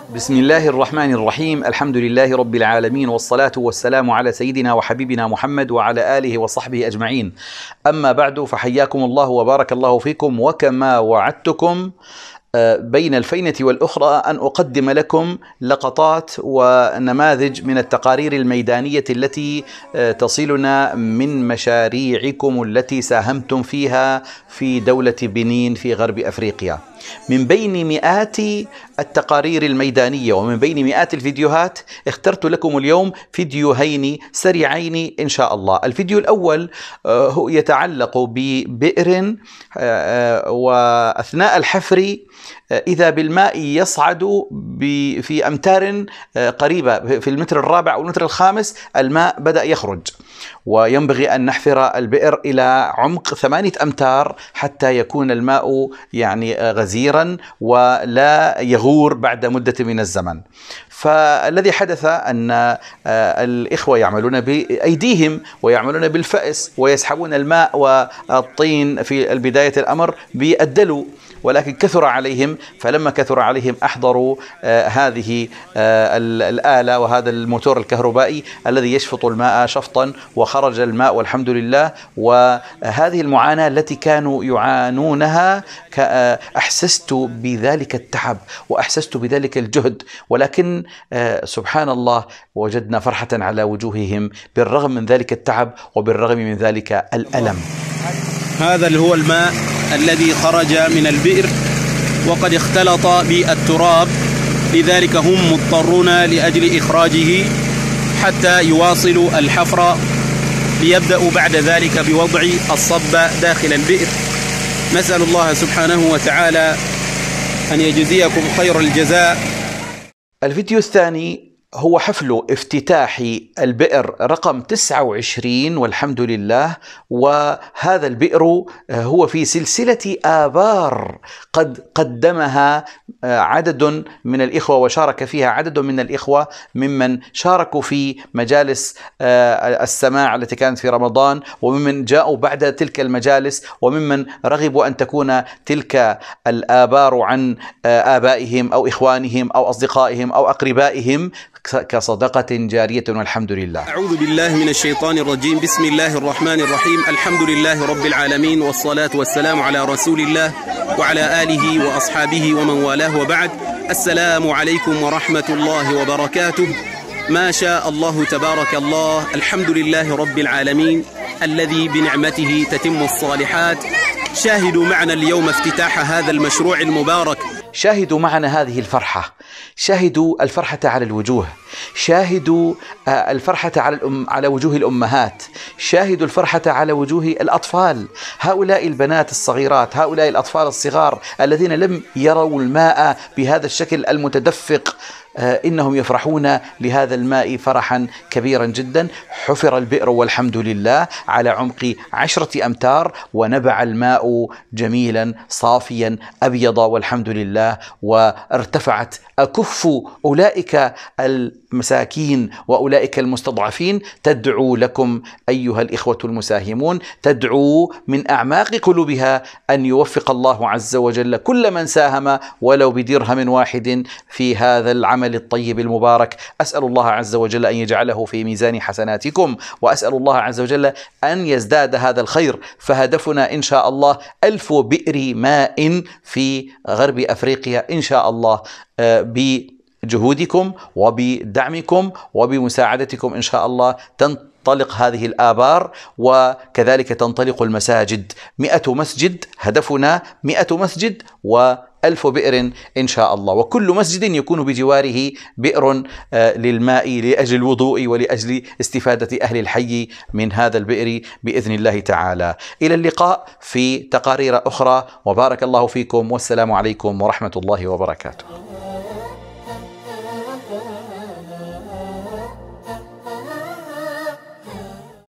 بسم الله الرحمن الرحيم. الحمد لله رب العالمين، والصلاة والسلام على سيدنا وحبيبنا محمد وعلى آله وصحبه أجمعين. أما بعد، فحياكم الله وبارك الله فيكم. وكما وعدتكم بين الفينة والأخرى أن أقدم لكم لقطات ونماذج من التقارير الميدانية التي تصلنا من مشاريعكم التي ساهمتم فيها في دولة بنين في غرب أفريقيا. من بين مئات التقارير الميدانية ومن بين مئات الفيديوهات اخترت لكم اليوم فيديوهين سريعين إن شاء الله. الفيديو الأول يتعلق ببئر، وأثناء الحفر إذا بالماء يصعد في أمتار قريبة، في المتر الرابع أو المتر الخامس الماء بدأ يخرج، وينبغي أن نحفر البئر إلى عمق 8 أمتار حتى يكون الماء غزيرا ولا يغور بعد مدة من الزمن. فالذي حدث أن الإخوة يعملون بأيديهم ويعملون بالفأس ويسحبون الماء والطين في بداية الأمر بالدلو، ولكن كثر عليهم، فلما كثر عليهم أحضروا هذه الآلة وهذا الموتور الكهربائي الذي يشفط الماء شفطا، وخرج الماء والحمد لله. وهذه المعاناة التي كانوا يعانونها أحسست بذلك التعب وأحسست بذلك الجهد، ولكن سبحان الله وجدنا فرحة على وجوههم بالرغم من ذلك التعب وبالرغم من ذلك الألم. هذا اللي هو الماء الذي خرج من البئر وقد اختلط بالتراب، لذلك هم مضطرون لأجل إخراجه حتى يواصلوا الحفر ليبدأوا بعد ذلك بوضع الصب داخل البئر. نسأل الله سبحانه وتعالى أن يجزيكم خير الجزاء. الفيديو الثاني هو حفل افتتاح البئر رقم 29 والحمد لله. وهذا البئر هو في سلسلة آبار قد قدمها عدد من الإخوة وشارك فيها عدد من الإخوة ممن شاركوا في مجالس السماع التي كانت في رمضان، وممن جاءوا بعد تلك المجالس، وممن رغبوا أن تكون تلك الآبار عن آبائهم أو إخوانهم أو أصدقائهم أو أقربائهم كصدقة جارية والحمد لله. أعوذ بالله من الشيطان الرجيم. بسم الله الرحمن الرحيم. الحمد لله رب العالمين، والصلاة والسلام على رسول الله وعلى آله وأصحابه ومن والاه، وبعد. السلام عليكم ورحمة الله وبركاته. ما شاء الله تبارك الله، الحمد لله رب العالمين الذي بنعمته تتم الصالحات. شاهدوا معنا اليوم افتتاح هذا المشروع المبارك. شاهدوا معنا هذه الفرحة، شاهدوا الفرحة على الوجوه، شاهدوا الفرحة على وجوه الأمهات، شاهدوا الفرحة على وجوه الأطفال، هؤلاء البنات الصغيرات، هؤلاء الأطفال الصغار الذين لم يروا الماء بهذا الشكل المتدفق. إنهم يفرحون لهذا الماء فرحا كبيرا جدا. حفر البئر والحمد لله على عمق 10 أمتار، ونبع الماء جميلا صافيا أبيض والحمد لله، وارتفعت أكف أولئك المساكين وأولئك المستضعفين تدعو لكم أيها الإخوة المساهمون، تدعو من أعماق قلوبها أن يوفق الله عز وجل كل من ساهم ولو بدرهم واحد في هذا العمل الطيب المبارك. أسأل الله عز وجل أن يجعله في ميزان حسناتكم، وأسأل الله عز وجل أن يزداد هذا الخير. فهدفنا إن شاء الله 1000 بئر ماء في غرب أفريقيا إن شاء الله، بجهودكم وبدعمكم وبمساعدتكم إن شاء الله تنطلق هذه الآبار، وكذلك تنطلق المساجد. 100 مسجد هدفنا، 100 مسجد و1000 بئر إن شاء الله، وكل مسجد يكون بجواره بئر للماء لأجل الوضوء ولأجل استفادة أهل الحي من هذا البئر بإذن الله تعالى. إلى اللقاء في تقارير أخرى، وبارك الله فيكم، والسلام عليكم ورحمة الله وبركاته.